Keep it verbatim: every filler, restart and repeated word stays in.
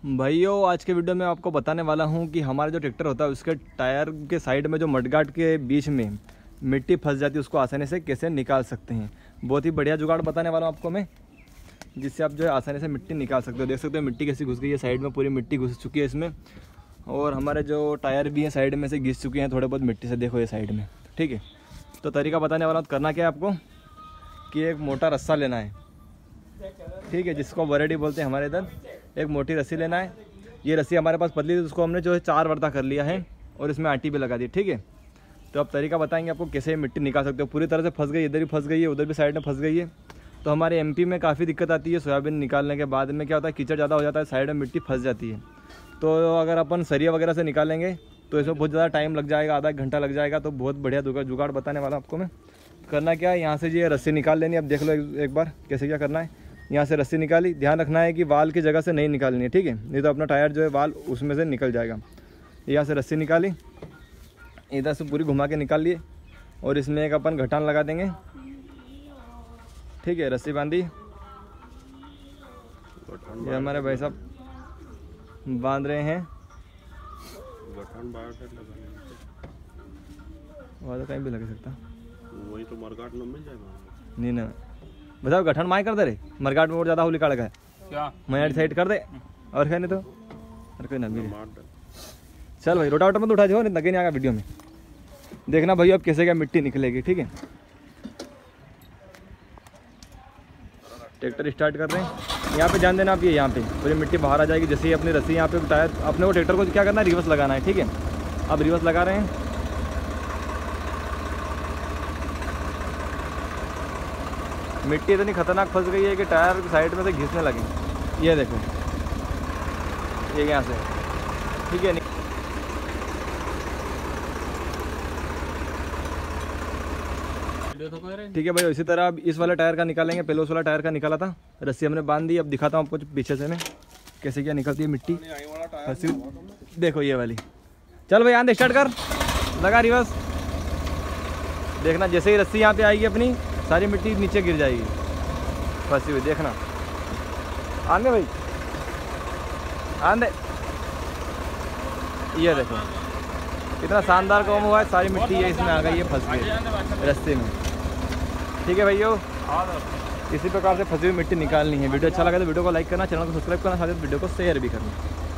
भाइयों आज के वीडियो में आपको बताने वाला हूं कि हमारा जो ट्रैक्टर होता है उसके टायर के साइड में जो मडगार्ड के बीच में मिट्टी फंस जाती है उसको आसानी से कैसे निकाल सकते हैं। बहुत ही बढ़िया जुगाड़ बताने वाला हूं आपको मैं, जिससे आप जो है आसानी से मिट्टी निकाल सकते हो। देख सकते हो मिट्टी कैसी घुस गई है, साइड में पूरी मिट्टी घुस चुकी है इसमें, और हमारे जो टायर भी हैं साइड में से घिस चुके हैं थोड़े बहुत मिट्टी से। देखो ये साइड में, ठीक है। तो तरीका बताने वाला हूँ। करना क्या है आपको कि एक मोटा रस्सा लेना है, ठीक है, जिसको वरेडी बोलते हैं हमारे इधर। एक मोटी रस्सी लेना है। ये रस्सी हमारे पास पतली थी, उसको हमने जो है चार वर्ता कर लिया है और इसमें आटी भी लगा दी, ठीक है। तो अब तरीका बताएंगे आपको कैसे मिट्टी निकाल सकते हो। पूरी तरह से फंस गई, इधर भी फंस गई है, उधर भी साइड में फंस गई है। तो हमारे एमपी में काफ़ी दिक्कत आती है सोयाबीन निकालने के बाद में। क्या होता है, कीचड़ ज़्यादा हो जाता है, साइड में मिट्टी फंस जाती है। तो अगर अपन सरिया वगैरह से निकालेंगे तो इसमें बहुत ज़्यादा टाइम लग जाएगा, आधा एक घंटा लग जाएगा। तो बहुत बढ़िया जुगाड़ बताने वाला आपको मैं। करना क्या है, यहाँ से ये रस्सी निकाल लेनी। अब देख लो एक बार कैसे क्या करना है। यहाँ से रस्सी निकाली, ध्यान रखना है कि वाल की जगह से नहीं निकालनी है, ठीक है, नहीं तो अपना टायर जो है वाल उसमें से निकल जाएगा। यहाँ से रस्सी निकाली, इधर से पूरी घुमा के निकाल लिए और इसमें एक अपन घटान लगा देंगे, ठीक है। रस्सी बांधी, ये हमारे भाई साहब बांध रहे हैं। वहाँ तो कहीं भी लग सकता, वही तो मरगाट में मिल जाएगा। नहीं ना बताओ, गठन माई कर दे रे, मरगाट में और ज़्यादा होली काड़ का है क्या, मैं साइड कर दे और क्या नहीं तो और कोई ना भी। चल भाई रोटा वोटा मत उठा जो, लगे नहीं आएगा वीडियो में। देखना भाई अब कैसे क्या मिट्टी निकलेगी, ठीक है। ट्रैक्टर स्टार्ट कर रहे हैं, यहाँ पे ध्यान देना आप, ये यहाँ पे पूरी मिट्टी बाहर आ जाएगी। जैसे ही अपनी रस्सी यहाँ पे टायर अपने को ट्रैक्टर को क्या करना है, रिवर्स लगाना है, ठीक है। अब रिवर्स लगा रहे हैं। मिट्टी इतनी खतरनाक फंस गई है कि टायर साइड में से घिसने लगे। ये देखो, ये यहाँ से, ठीक है। ठीक है भाई, इसी तरह अब इस वाले टायर का निकालेंगे। पहले उस वाला टायर का निकाला था, रस्सी हमने बांध दी। अब दिखाता हूँ आपको पीछे से मैं कैसे क्या निकलती है मिट्टी। रस्सी देखो ये वाली। चल भाई आंध स्टार्ट कर, लगा रिवर्स। देखना जैसे ही रस्सी यहाँ पे आएगी अपनी, सारी मिट्टी नीचे गिर जाएगी फंसी हुई। देखना आंदे भाई, आंदे। ये देखो कितना शानदार काम हुआ है। सारी मिट्टी है इसमें आ गई है, फंस गई रस्ते में, ठीक है भाइयों। इसी प्रकार से फंसी हुई मिट्टी निकालनी है। वीडियो अच्छा लगा तो वीडियो को लाइक करना, चैनल को सब्सक्राइब करना, साथ ही वीडियो को शेयर भी करना।